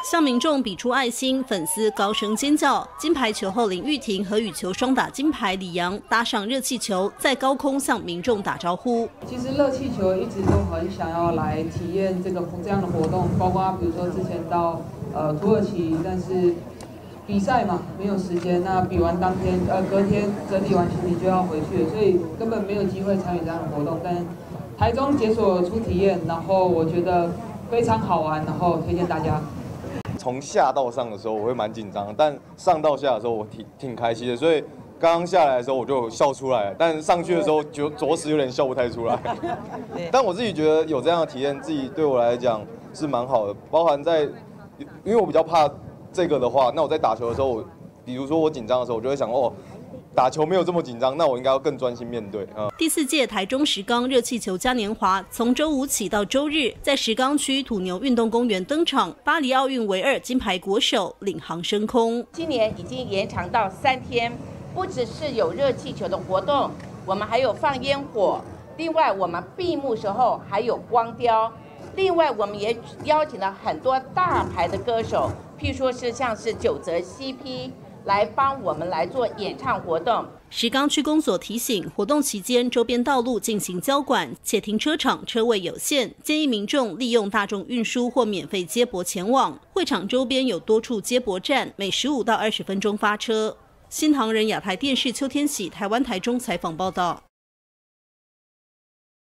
向民众比出爱心，粉丝高声尖叫。金牌球后林玉婷和羽球双打金牌李洋搭上热气球，在高空向民众打招呼。 其实热气球一直都很想要来体验这样的活动，包括比如说之前到土耳其，但是比赛嘛没有时间，那比完当天隔天整理完行李就要回去了，所以根本没有机会参与这样的活动。但台中解锁出体验，然后我觉得非常好玩，然后推荐大家。 从下到上的时候我会蛮紧张，但上到下的时候我挺开心的，所以刚刚下来的时候我就笑出来了，但上去的时候就着实有点笑不太出来。但我自己觉得有这样的体验，自己对我来讲是蛮好的，包含因为我比较怕这个的话，那我在打球的时候，比如说我紧张的时候，我就会想打球没有这么紧张，那我应该要更专心面对。 第4届台中石冈热气球嘉年华从周5起到周日，在石冈区土牛运动公园登场。巴黎奥运唯2金牌国手领航升空。 今年已经延长到3天，不只是有热气球的活动，我们还有放烟火。另外，我们闭幕时候还有光雕。另外，我们也邀请了很多大牌的歌手，譬如说是像是九泽 CP。来帮我们来做演唱活动。 石冈区公所提醒，活动期间周边道路进行交管，且停车场车位有限，建议民众利用大众运输或免费接驳前往。会场周边有多处接驳站，每15到20分钟发车。新唐人亚太电视邱天喜台湾台中采访报道。